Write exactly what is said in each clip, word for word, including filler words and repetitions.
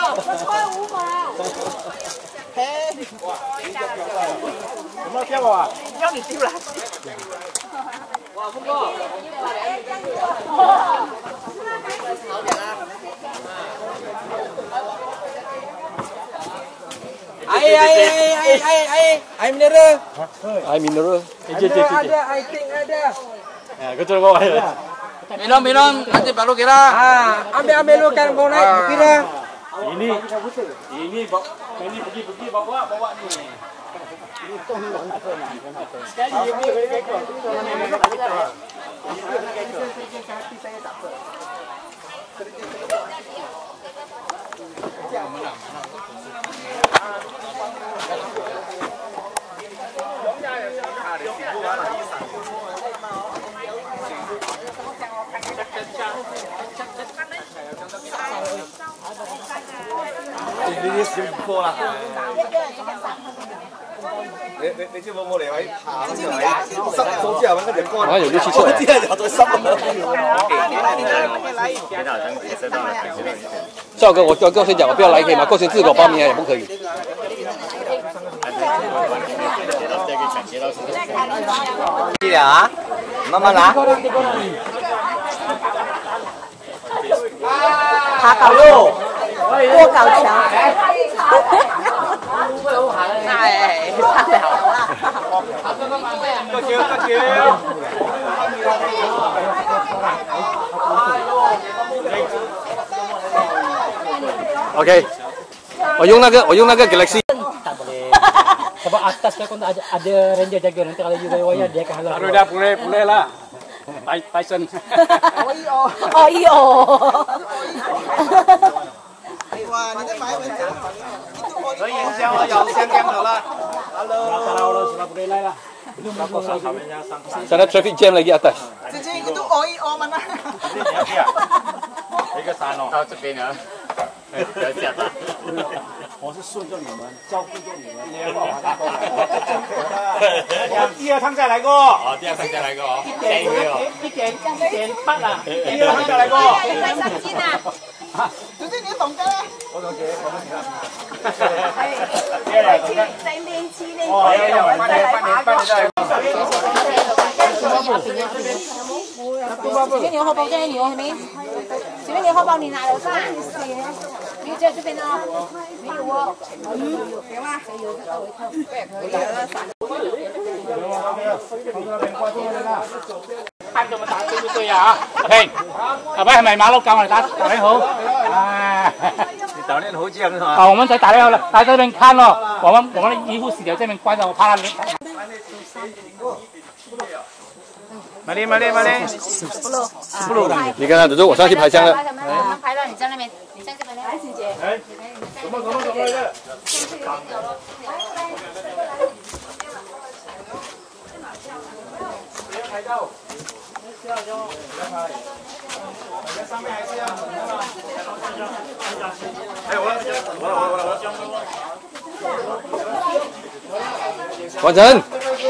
穿五毛。嘿， 有没有掉啊？ 要你丢了。 哇，峰哥。 Air, air, air, air, air, air mineral. Air mineral. Ada, ada, I think ada. Ya, kau cuba bawa ya. Minum, minum, nanti baru kira. Ah, ambil, ambil lu kan mau naik kira. Ini, ini bawa, ini pergi pergi bawa bawa ni. Sekali dia punya kekek. Ini simpel lah. 你你你知冇冇嚟位爬嗰條位，濕咗之後揾嗰條乾， 啊有啲黐出嚟， 之後就再濕啦。 赵哥，我我跟先讲，我不要来可以吗？过去自我报名也不可以。 记得啊，慢慢拿。 爬高路，过高桥。哎，太好了。 個橋個橋。 OK， 我用那个我用那个 Galaxy。 Sebab atas tu kan ada ada ranger jaga nanti kalau you wayar dia akan halau. Aduh dah boleh boleh lah. Tyson. Oh iyo. Oh iyo. 哇，你在买文章？ 可以营銷啊，有香港的啦。Hello。 Kalau sudah boleh lah lah. Sana traffic jam lagi atas. 姐姐itu O I O mana？ 你要去啊？一个山哦，到这边啊。不要讲了。 我是顺着你们，照顾着你们。 第二趟再來過。哦，第二趟再來過。 一點一點一點八啦。 第二趟再來過。 再上斤啊！ 姐姐你懂嘅？ 我懂嘅，我懂嘅。 再去再練次練。 哦，要要，半年半年半年再來過。 这边牛荷包，这边牛什么？这边牛荷包你拿了饭？你在这边呢？没有哦。嗯，有吗？ 看着我們打對唔對啊？阿平，阿平係咪馬騮教我哋打打得好？啊！ 你早練好將啊！ 啊，我們在打得好了，來這邊看咯。我們我們的醫護死掉這邊關着，我怕他。 慢點，慢點，慢點。 十路。 你看他，走走，我上去拍相了。 我们拍到你在那边，你在这边来，姐姐。 哎，怎麼怎麼怎麼的？拍照。上面還是要。哎，我我我我我。 完成。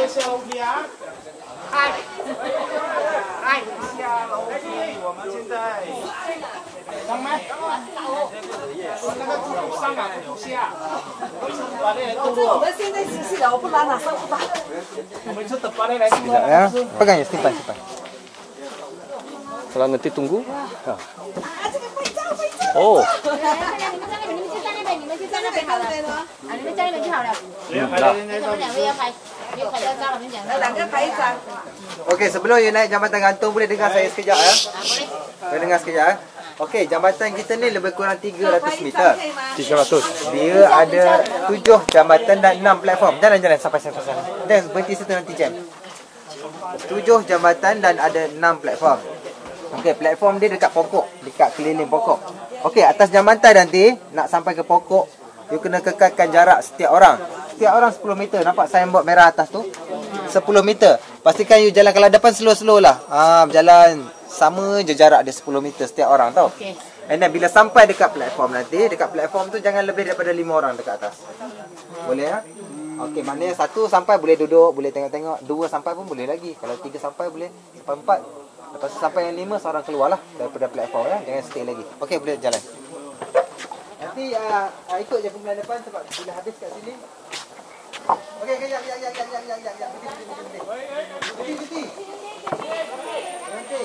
嗨，嗨，下楼梯，我们现在上麦，那个上啊，下，把那人动作。 我们现在休息了，我不然哪上不到。 我们就等把那人动作。 Ya, pegang ya, simpan simpan. Kalau nanti tunggu. 啊，这个拍照拍照。 哦。 你们在那边，你们就在那边，你们就在那边好了。啊，你们在那边就好了。 那。 他们两位要拍，要拍照照，我们讲。两个拍一张。 Okey, sebelum you naik jambatan gantung boleh dengar saya sekejap ya. Boleh dengar sekejap ya. Okey, jambatan kita ni lebih kurang tiga ratus meter. tiga ratus. Dia ada tujuh jambatan dan enam platform. Jalan-jalan sampai sampai sana. Dan berhenti situ nanti jam. tujuh jambatan dan ada enam platform. Okey, platform dia dekat pokok, dekat keliling pokok. Okey, atas jambatan nanti nak sampai ke pokok, you kena kekalkan jarak setiap orang. Setiap orang sepuluh meter. Nampak signboard merah atas tu? sepuluh meter. Pastikan you jalan kalau depan slow-slow lah. Ha, berjalan sama je jarak dia sepuluh meter setiap orang tau. Okey. And then bila sampai dekat platform nanti, dekat platform tu jangan lebih daripada lima orang dekat atas. Boleh ya? Okey, maknanya satu sampai boleh duduk, boleh tengok-tengok. Dua sampai pun boleh lagi. Kalau tiga sampai boleh, sampai empat. Lepas tu sampai yang lima seorang keluar lah daripada platform ya. Jangan stay lagi. Okey, boleh jalan. Nanti uh, uh, ikut je kumpulan depan sebab bila habis kat sini. Okey, okey, ya, ya, ya, ya, ya, ya, ya, ya. Berhenti, berhenti, berhenti. Berhenti, berhenti. Berhenti.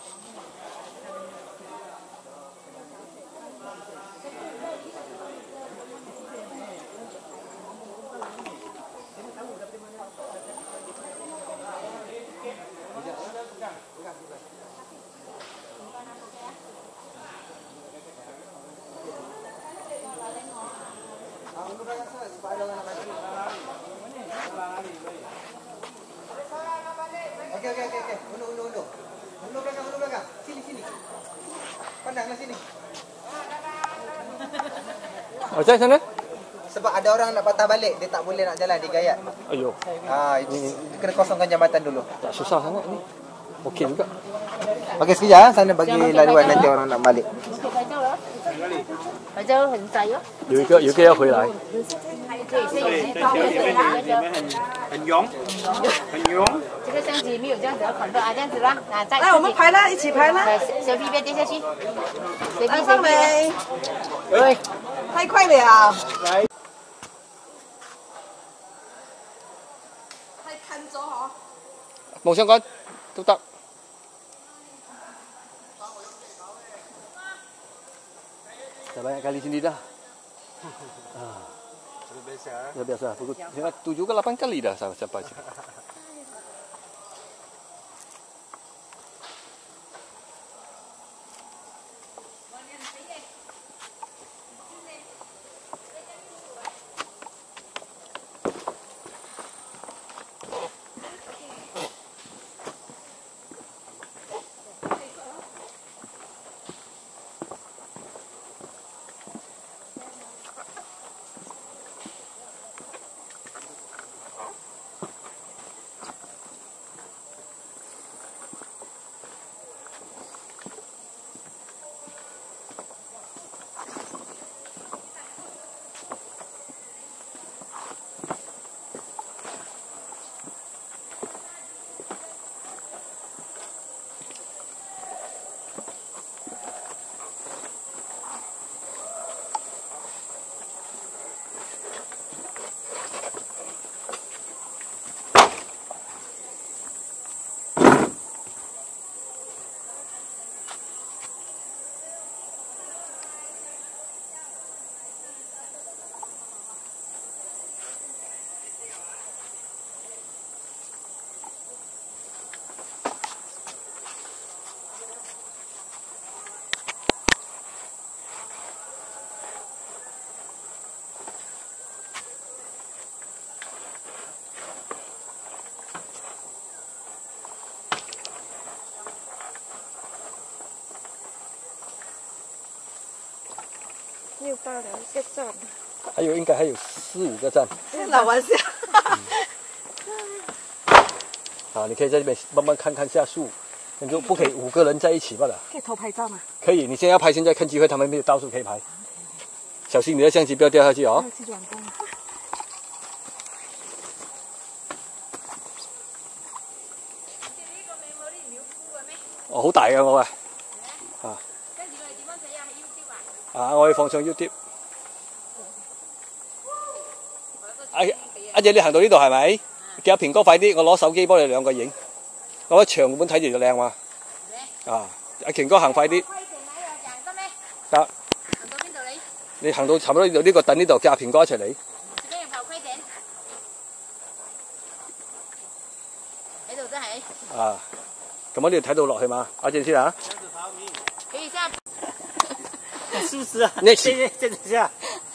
Okey, okey, okey, okey. Undur, undur, undur. Undur belakang, undur belakang. Sini, sini. Pandanglah sini. Oh, saya sana? Sebab ada orang nak patah balik, dia tak boleh nak jalan, dia gayat. Ayo. Ah, ini kena kosongkan jambatan dulu. Tak susah sangat ni. Okey juga. Okey, sekejap sana bagi laluan nanti orang nak balik. 白粥很窄哟。 有一个有一个要回来。 可以先有人包回水啦。 很勇，很勇。 这个相机没有这样子要捆住啊，这样子啦，啊，再来，我们排啦，一起排啦。 小 B 别跌下去，小 B 来， 小放 B。 美。 喂， 太快了。 来。 太看着哦。 梦相关都得。Dah banyak kali sini dah. Ah. Sudah biasa. Sudah biasa. Pukul tujuh ke lapan kali dah sampai sini. 又到了一个站， 还有应该还有四五个站。 老玩笑。 啊，你可以在这边慢慢看看下树，你就不可以五个人在一起罢了。 可以偷拍照吗？ 可以，你现在要拍，现在看机会，他们没有到处可以拍。小心你的相机不要掉下去哦。 去转工。 哦，好大嘅我啊！啊。啊！我要放上 YouTube。阿阿姐，你行到呢度係咪？叫阿平哥快啲，我攞手機幫你兩個影。我喺長本睇住就靚嘛。啊！阿平哥行快啲。得。行到邊度你？你行到差唔多呢度呢個等呢度，叫阿平哥一齊嚟。自己用頭盔頂。喺度真係。啊！咁我呢度睇到落去嘛？阿姐先啊。可以下。 是不是啊？ 那这这这这下，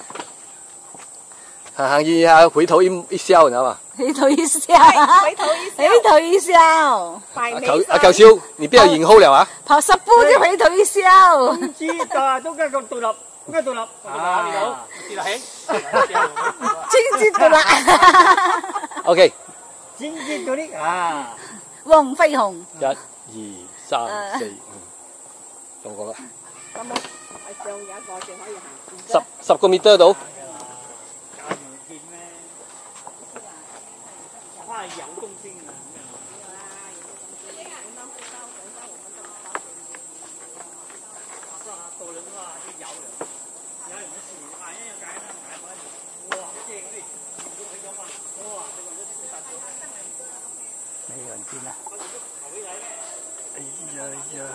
行行一下，回头一一笑，你知道吗？ 回头一笑，回头一笑，回头一笑。 阿球阿球少，你邊有型號了啊？ 跑十步就回頭一笑。 知㗎，都跟咁獨立，跟獨立。啊，你好，自立起。 經濟獨立。 OK。 經濟獨立啊！ 黃飛鴻。 一、二、三、四，嗯，到我啦。十十個 meter 到。 没有人进啊！哎呀呀！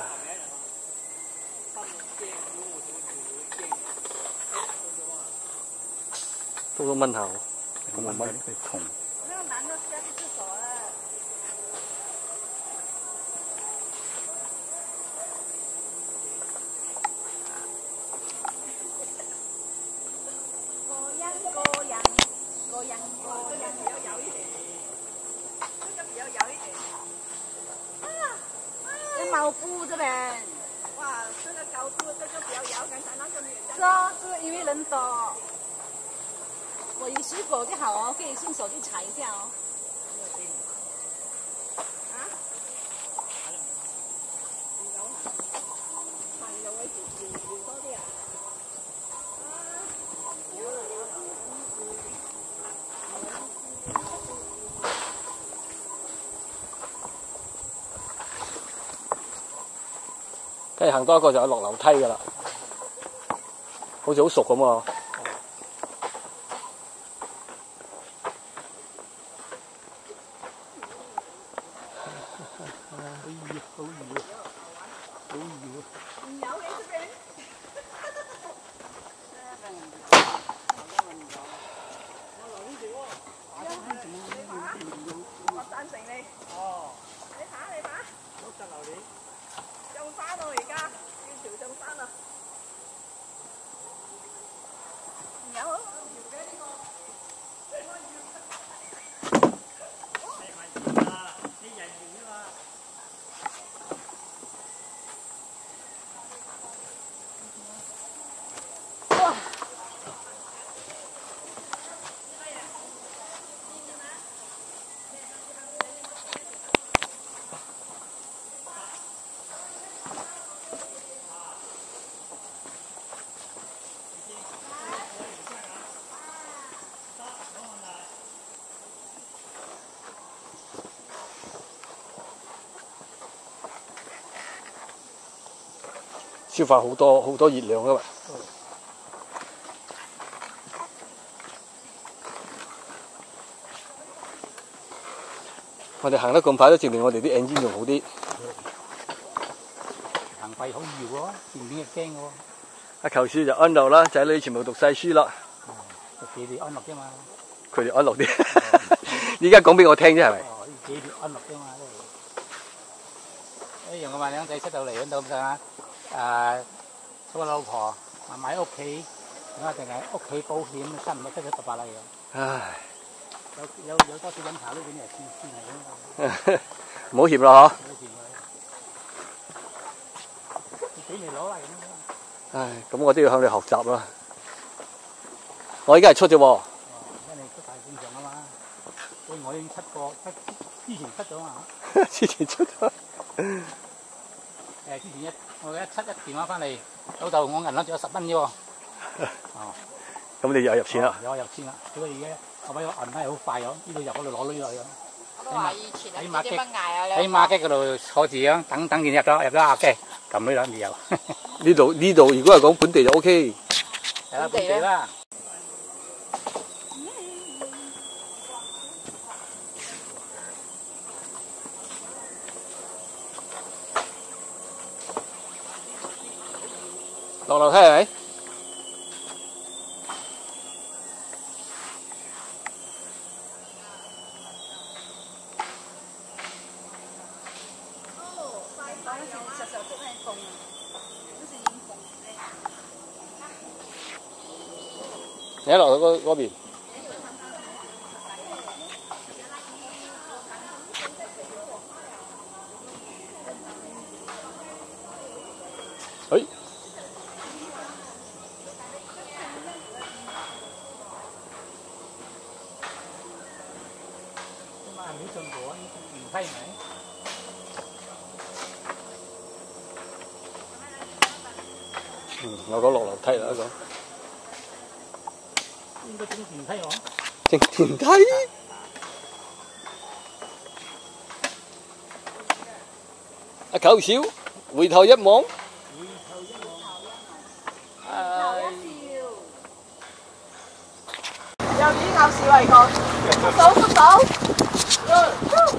多多蚊後，咁啊蚊佢蟲。 那个男的是要去厕所了。個人個人個人個人比較有一點，這個比較有一點。啊啊！有毛布這邊。哇，這個高度這個比較搖，剛才那個沒有。是啊，這個因為人多。我有水果就好哦，可以顺手去采一下哦。啊？朋友會聊聊多啲啊？ 跟住行多一個就有落樓梯㗎啦，好似好熟咁喎。消化好多好多熱量㗎嘛。我哋行得咁快都證明我哋啲 engine 仲好啲。 行快好易喎，前面係驚嘅喎。 阿球少就安樂啦，仔女全部讀晒書啦。 讀幾條安樂啫嘛。 佢哋安樂啲。依家講俾我聽啫係咪？ 哦，呢幾條安樂啫嘛。一樣嘅嘛，兩仔出到嚟嗰度咁上下，誒，個老婆買買屋企，咁啊定係屋企保險，差唔多七七八八啦又。 唉。 有有有多少飲茶呢邊係先先係咁。 唔好嫌啦嗬。 唔好嫌佢。你俾你攞嚟咁樣。 唉，咁我都要向你學習啦。我依家係出啫喎。 哦，因為你出係正常啊嘛。所以我已經出過，出之前出咗嘛。 之前出咗。 誒，之前一我一七一電話翻嚟，老豆我銀行仲有十蚊啫喎。哦。 咁你又入錢啦？ 有入錢啦，所以而家我俾個銀係好快咗，呢度入嗰度攞咗咗。 我都話以前起碼幾蚊捱啊！ 喺馬機嗰度坐住樣，等等見入咗入咗阿機，撳呢兩條油。 呢度呢度如果係講本地就 O K。 係啦，本地啦。 落樓梯係咪？你一落去嗰嗰邊。誒。嗯，我講落樓梯啦，講。 應該整電梯喎。 整電梯？阿球少，回頭一望。 回頭一望。回頭一笑。 有啲咬屎為講，縮手縮手。